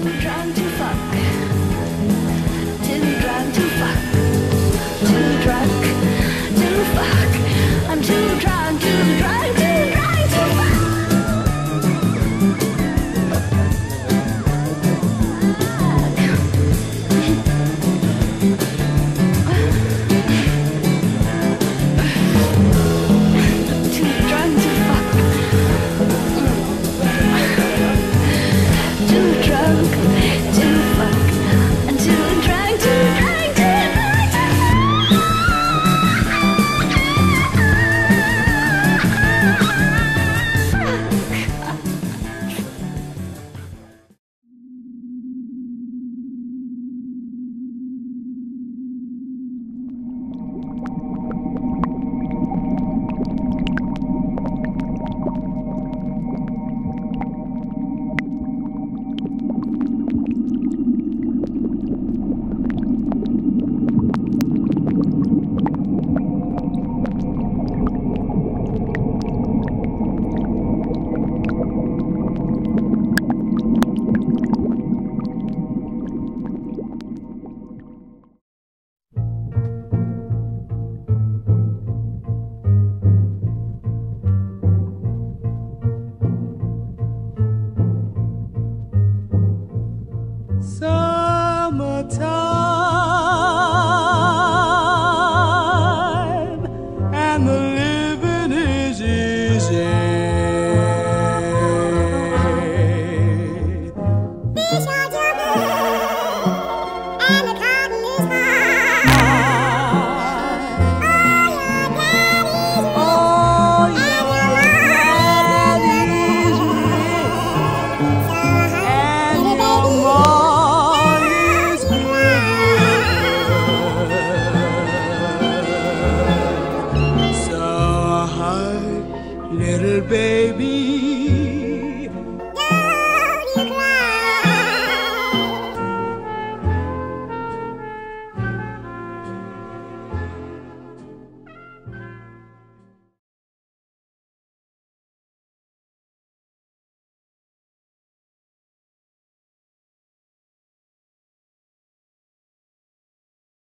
drunk to fuck. Too drunk to fuck. Too drunk to fuck. I'm too drunk, too drunk, too drunk to fuck. Too drunk to fuck. Too drunk to fuck. I'm too drunk, too drunk, too drunk to Summertime and the living is easy. Fish are jumping and the cotton is high. All your daddy's rich and your mom is good. So hi, little baby.